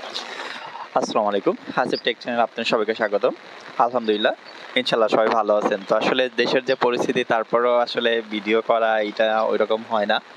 আসসালামু আলাইকুম। হাসিব টেক চ্যানেলে আপনাদের সবাইকে স্বাগতম। আলহামদুলিল্লাহ, ইনশাআল্লাহ সবাই ভালো আছেন। তো আসলে দেশের যে পরিস্থিতি তারপরেও আসলে ভিডিও করা এটা ওইরকম হয় না।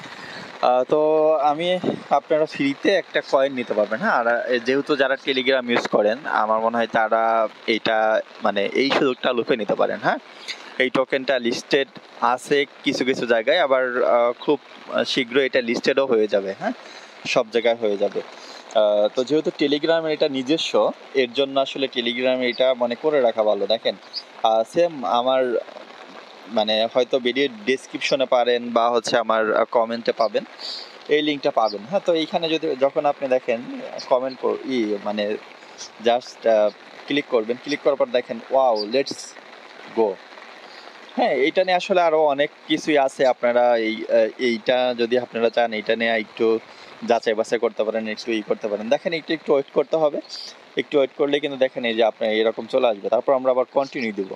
তো আমি আপনারা ফ্রিতে একটা কয়েন নিতে পারবেন, হ্যাঁ? আর যেহেতু যারা টেলিগ্রাম ইউজ করেন আমার মনে হয় তারা এইটা মানে এই সুযোগটা লুফে নিতে পারেন, হ্যাঁ? এই টোকেনটা লিস্টেড আছে কিছু কিছু জায়গায়, আবার খুব শীঘ্রই এটা লিস্টেডও হয়ে যাবে, হ্যাঁ? সব জায়গায় হয়ে যাবে। তো যেহেতু টেলিগ্রাম এটা নিজস্ব, এর জন্য আসলে টেলিগ্রাম এটা মানে করে রাখা ভালো। দেখেন সেম আমার মানে হয়তো ভিডিও ডেসক্রিপশনে পারেন বা হচ্ছে আমার কমেন্টে পাবেন, এই লিঙ্কটা পাবেন, হ্যাঁ? তো এইখানে যদি যখন আপনি দেখেন কমেন্ট মানে জাস্ট ক্লিক করবেন, ক্লিক করার পর দেখেন ওয়াও লেটস গো, হ্যাঁ? এইটা নিয়ে আসলে আরও অনেক কিছুই আছে। আপনারা এইটা যদি আপনারা চান এইটা নিয়ে একটু যাচাই বাছাই করতে পারেন, একটু করতে পারেন। দেখেন একটু একটু ওয়েট করতে হবে, একটু ওয়েট করলে কিন্তু দেখেন এই যে আপনার এরকম চলে আসবে, তারপর আমরা আবার কন্টিনিউ দিব।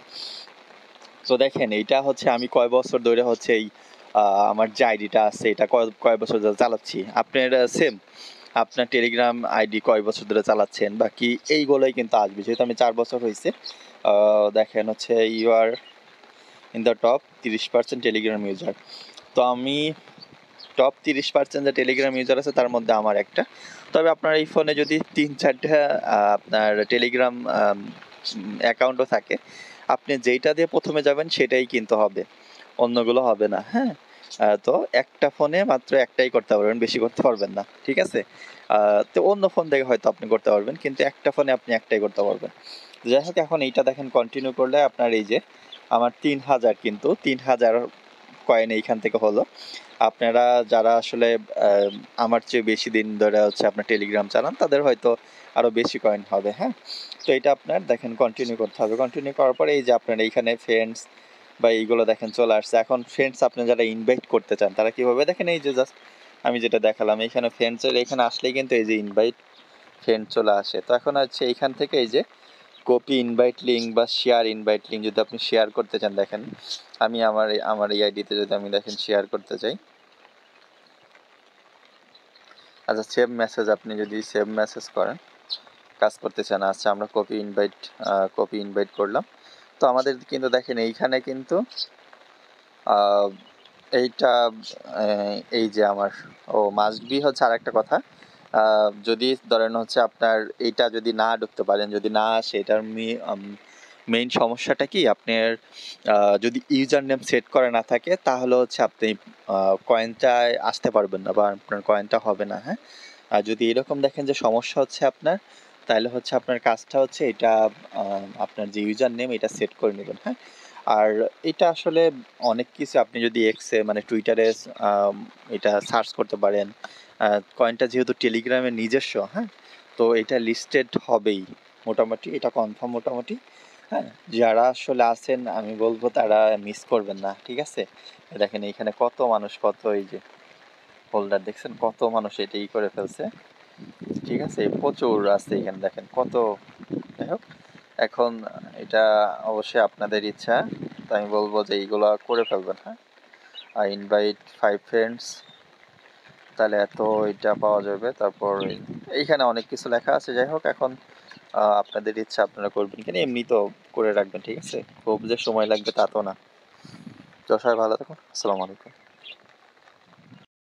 তো দেখেন এইটা হচ্ছে আমি কয় বছর ধরে হচ্ছে এই আমার যে আইডিটা আছে এটা কয় বছর ধরে চালাচ্ছি। আপনার সেম আপনার টেলিগ্রাম আইডি কয় বছর ধরে চালাচ্ছেন বা কি এইগুলোই কিন্তু আসবে, যেহেতু আমি 4 বছর হয়েছে। দেখেন হচ্ছে you are in the top 30% Telegram user. তো আমি টপ 30% যে টেলিগ্রাম ইউজার আছে তার মধ্যে আমার একটা। তবে আপনার এই ফোনে যদি 3-4টা আপনার টেলিগ্রাম অ্যাকাউন্টও থাকে, আপনি যেইটা দিয়ে প্রথমে যাবেন সেটাই কিন্তু হবে, অন্যগুলো হবে না, হ্যাঁ? তো একটা ফোনে মাত্র একটাই করতে পারবেন, বেশি করতে পারবেন না, ঠিক আছে? তো অন্য ফোন থেকে হয়তো আপনি করতে পারবেন, কিন্তু একটা ফোনে আপনি একটাই করতে পারবেন। যাই হোক, এখন এইটা দেখেন কন্টিনিউ করলে আপনার এই যে আমার 3000, কিন্তু 3000 কয়েন এইখান থেকে হলো। আপনারা যারা আসলে আমার চেয়ে বেশি দিন ধরে হচ্ছে আপনার টেলিগ্রাম চালান তাদের হয়তো আরও বেশি কয়েন হবে, হ্যাঁ? তো এটা আপনার দেখেন কন্টিনিউ করতে হবে। কন্টিনিউ করার পরে এই যে আপনার এইখানে ফ্রেন্ডস বা এইগুলো দেখেন চলে আসছে। এখন ফ্রেন্ডস আপনি যারা ইনভাইট করতে চান তারা কীভাবে দেখেন, এই যে জাস্ট আমি যেটা দেখালাম এইখানে ফ্রেন্ডসের এখানে আসলেই কিন্তু এই যে ইনভাইট ফ্রেন্ড চলে আসে। তো এখন হচ্ছে এইখান থেকে এই যে কপি ইনভাইট লিঙ্ক বা শেয়ার ইনভাইট লিঙ্ক যদি আপনি শেয়ার করতে চান, দেখেন আমি আমার এই আইডিতে যদি আমি দেখেন শেয়ার করতে চাই, আচ্ছা সেভ মেসেজ, আপনি যদি সেভ মেসেজ করেন কাজ করতে চান, আচ্ছা আমরা কপি ইনভাইট করলাম। তো আমাদের কিন্তু দেখেন এইখানে কিন্তু এইটা এই যে আমার মাস্ট বি হচ্ছে আর একটা কথা, যদি ধরেন হচ্ছে আপনার এইটা যদি না ঢুকতে পারেন, যদি না আসে, এটার মেইন সমস্যাটা কি আপনার যদি ইউজার নেম সেট করা না থাকে তাহলে হচ্ছে আপনি কয়েনটায় আসতে পারবেন না বা আপনার কয়েনটা হবে না, হ্যাঁ? আর যদি এরকম দেখেন যে সমস্যা হচ্ছে আপনার, তাহলে হচ্ছে আপনার কাজটা হচ্ছে এটা আপনার যে ইউজার নেম এটা সেট করে নেবেন, হ্যাঁ? আর এটা আসলে অনেক কিছু আপনি যদি এক্সে মানে টুইটারে এটা সার্চ করতে পারেন। কয়েনটা যেহেতু টেলিগ্রামের নিজস্ব, হ্যাঁ? তো এটা লিস্টেড হবেই মোটামুটি, এটা কনফার্ম মোটামুটি, হ্যাঁ? যারা আসলে আছেন আমি বলবো তারা মিস করবেন না, ঠিক আছে? দেখেন এইখানে কত মানুষ, কত এই যে হোল্ডার দেখছেন, কত মানুষ এটাই করে ফেলছে, ঠিক আছে? প্রচুর আছে এখানে দেখেন কত। যাই হোক, এখন এটা অবশ্যই আপনাদের ইচ্ছা, তো আমি বলবো যে এইগুলো করে ফেলবেন, হ্যাঁ? আর ইনভাইট 5 ফ্রেন্ডস, তাহলে এত এটা পাওয়া যাবে। তারপর এইখানে অনেক কিছু লেখা আছে। যাই হোক, এখন আপনাদের ইচ্ছা, আপনারা করবেন কিনা, এমনি তো করে রাখবেন, ঠিক আছে? খুব যে সময় লাগবে তা তো না। তো সবাই ভালো থাকুন। আসসালামু আলাইকুম।